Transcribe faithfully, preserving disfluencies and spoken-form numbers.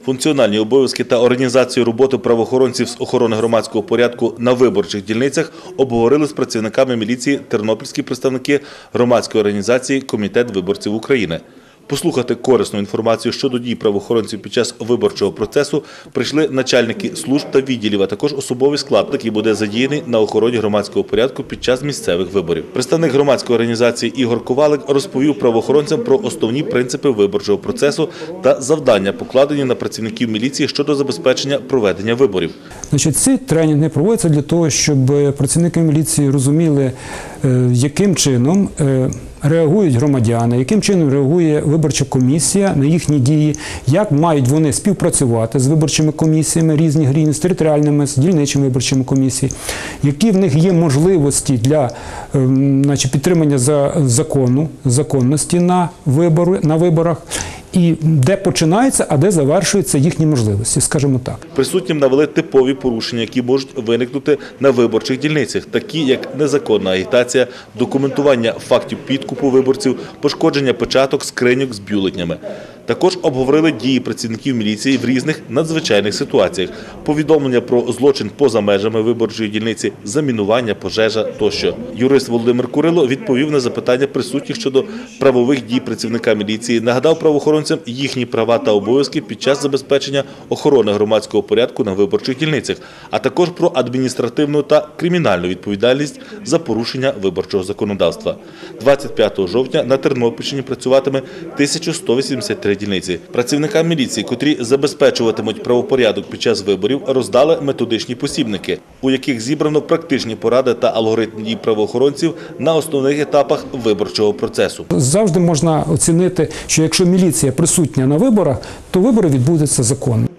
Функціональні обов'язки та організацію роботи правоохоронців з охорони громадського порядку на виборчих дільницях обговорили з працівниками міліції тернопільські представники громадської організації «Комітет виборців України». Послухати корисну інформацію щодо дій правоохоронців під час виборчого процесу прийшли начальники служб та відділів, а також особовий склад, який буде задіяний на охороні громадського порядку під час місцевих виборів. Представник громадської організації Ігор Ковалик розповів правоохоронцям про основні принципи виборчого процесу та завдання, покладені на працівників міліції щодо забезпечення проведення виборів. Значить, ці тренінги проводяться для того, щоб працівники міліції розуміли, яким чином реагують громадяни, яким чином реагує виборча комісія на їхні дії, як мають вони співпрацювати з виборчими комісіями різних рівнів, з територіальними, з дільничими виборчими комісіями, які в них є можливості для значить, підтримання закону, законності на, вибори, на виборах, і де починається, а де завершуються їхні можливості, скажімо так. Присутнім навели типові порушення, які можуть виникнути на виборчих дільницях, такі як незаконна агітація, документування фактів підкупу виборців, пошкодження печаток, скриньок з бюлетнями. Також обговорили дії працівників міліції в різних надзвичайних ситуаціях, повідомлення про злочин поза межами виборчої дільниці, замінування, пожежа тощо. Юрист Володимир Курило відповів на запитання присутніх щодо правових дій працівника міліції, нагадав правоохоронцям їхні права та обов'язки під час забезпечення охорони громадського порядку на виборчих дільницях, а також про адміністративну та кримінальну відповідальність за порушення виборчого законодавства. двадцять п'ятого жовтня на Тернопільщині працюватиме тисяча сто вісімдесят три дільниці. Працівникам міліції, котрі забезпечуватимуть правопорядок під час виборів, роздали методичні посібники, у яких зібрано практичні поради та алгоритм дій правоохоронців на основних етапах виборчого процесу. Завжди можна оцінити, що якщо міліція присутня на виборах, то вибори відбудуться законно.